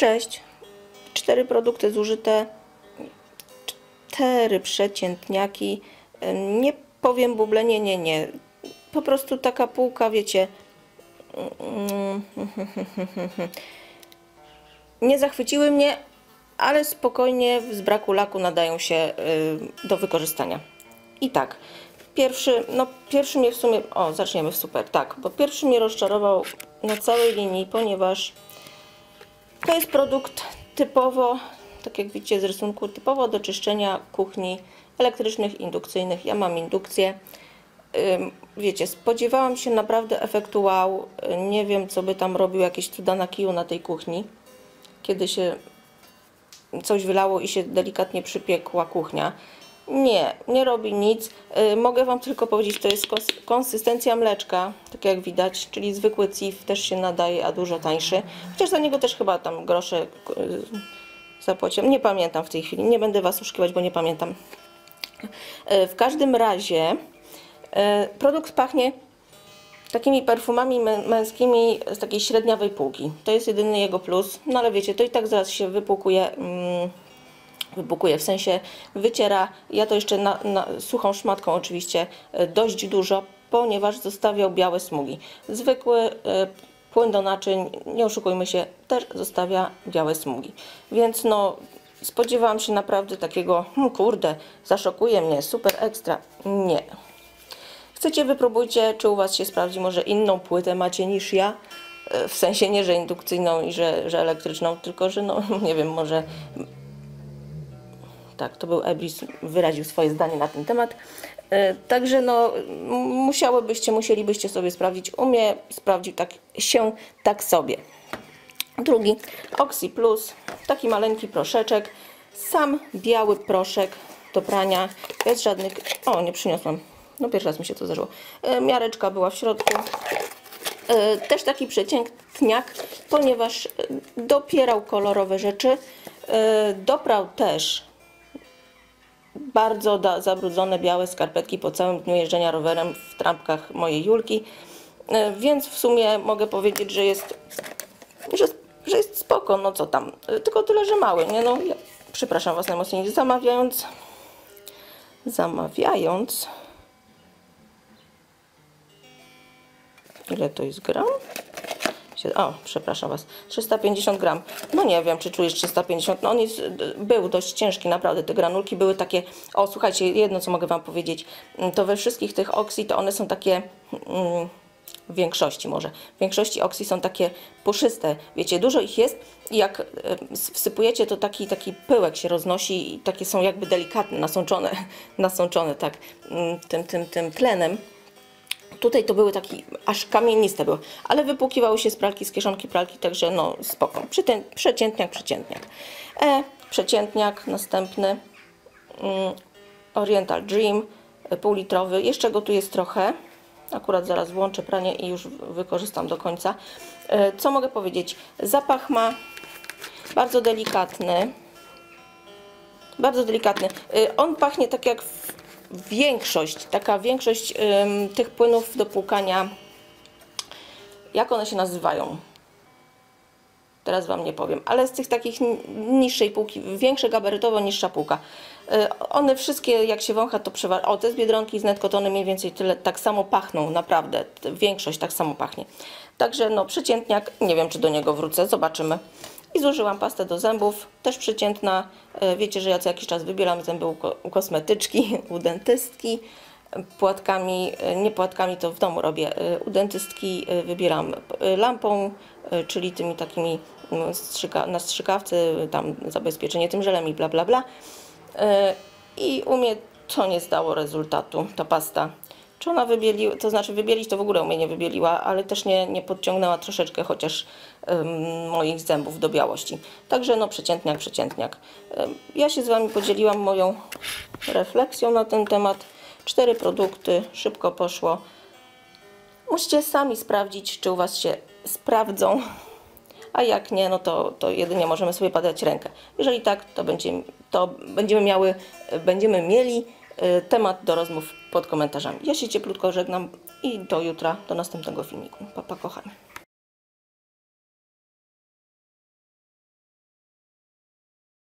Cześć, 4 produkty zużyte, 4 przeciętniaki, nie powiem buble, nie, po prostu taka półka, wiecie, nie zachwyciły mnie, ale spokojnie z braku laku nadają się do wykorzystania. I tak, pierwszy mnie w sumie, zaczniemy w super, tak, bo pierwszy mnie rozczarował na całej linii, ponieważ to jest produkt typowo, tak jak widzicie z rysunku, typowo do czyszczenia kuchni elektrycznych, indukcyjnych. Ja mam indukcję. Wiecie, spodziewałam się naprawdę efektu wow. Nie wiem, co by tam robił jakieś cuda na kiju na tej kuchni, kiedy się coś wylało i się delikatnie przypiekła kuchnia. Nie robi nic. Mogę Wam tylko powiedzieć, to jest konsystencja mleczka, tak jak widać, czyli zwykły CIF też się nadaje, a dużo tańszy. Chociaż za niego też chyba tam grosze zapłaciłam. Nie pamiętam w tej chwili, nie będę Was oszukiwać, bo nie pamiętam. W każdym razie produkt pachnie takimi perfumami męskimi z takiej średniowej półki. To jest jedyny jego plus, no ale wiecie, to i tak zaraz się wypłukuje, w sensie wyciera. Ja to jeszcze suchą szmatką oczywiście dość dużo, ponieważ zostawiał białe smugi. Zwykły płyn do naczyń, nie oszukujmy się, też zostawia białe smugi. Więc no, spodziewałam się naprawdę takiego, kurde, zaszokuje mnie, super ekstra. Nie. Chcecie, wypróbujcie, czy u Was się sprawdzi, może inną płytę macie niż ja. W sensie nie, że indukcyjną i że elektryczną, tylko że no, nie wiem, może... Tak, to był Ebris, wyraził swoje zdanie na ten temat. Także no, musielibyście sobie sprawdzić. U mnie sprawdził tak sobie. Drugi, Oxy Plus, taki maleńki proszeczek. Sam biały proszek do prania, bez żadnych... nie przyniosłam. No pierwszy raz mi się to zdarzyło. Miareczka była w środku. Też taki przeciętniak, ponieważ dopierał kolorowe rzeczy. Doprał też bardzo zabrudzone białe skarpetki po całym dniu jeżdżenia rowerem w trampkach mojej Julki. Więc w sumie mogę powiedzieć, że jest spoko, no co tam. Tylko tyle, że mały, nie no. Ja, przepraszam Was najmocniej, zamawiając. Ile to jest gram? Przepraszam Was, 350 gram. No nie wiem, czy czujesz 350. No on był dość ciężki, naprawdę. Te granulki były takie... słuchajcie, jedno co mogę Wam powiedzieć, to we wszystkich tych Oxy to one są takie... w większości Oxy są takie puszyste. Wiecie, dużo ich jest i jak wsypujecie, to taki pyłek się roznosi i takie są jakby delikatne, nasączone tak tym tlenem. Tutaj to były takie aż kamieniste były, ale wypłukiwały się z pralki, z kieszonki pralki, także no spoko. Przeciętniak. Przeciętniak następny. Oriental Dream, półlitrowy. Jeszcze go tu jest trochę. Akurat zaraz włączę pranie i już wykorzystam do końca. Co mogę powiedzieć? Zapach ma bardzo delikatny. Bardzo delikatny. On pachnie tak jak taka większość tych płynów do płukania, jak one się nazywają? Teraz Wam nie powiem, ale z tych takich niższej półki, większe gabarytowo, niższa półka. One wszystkie, jak się wącha, to przeważnie. Te z Biedronki, z Netkotony mniej więcej tyle, tak samo pachną, naprawdę. Większość tak samo pachnie. Także no, przeciętniak, nie wiem, czy do niego wrócę, zobaczymy. I zużyłam pastę do zębów, też przeciętna. Wiecie, że ja co jakiś czas wybieram zęby u kosmetyczki, u dentystki. Płatkami, nie płatkami, to w domu robię. U dentystki wybieram lampą, czyli tymi takimi na strzykawce, tam zabezpieczenie tym żelem i bla bla bla. I u mnie to nie zdało rezultatu, ta pasta. Czy ona wybieliła, to znaczy wybielić to w ogóle u mnie nie wybieliła, ale też nie podciągnęła troszeczkę chociaż moich zębów do białości. Także no przeciętniak. Ja się z Wami podzieliłam moją refleksją na ten temat. 4 produkty, szybko poszło. Musicie sami sprawdzić, czy u Was się sprawdzą, a jak nie, no to jedynie możemy sobie podać rękę. Jeżeli tak, to będziemy mieli temat do rozmów pod komentarzami. Ja się cieplutko żegnam i do jutra, do następnego filmiku. Pa, kochani.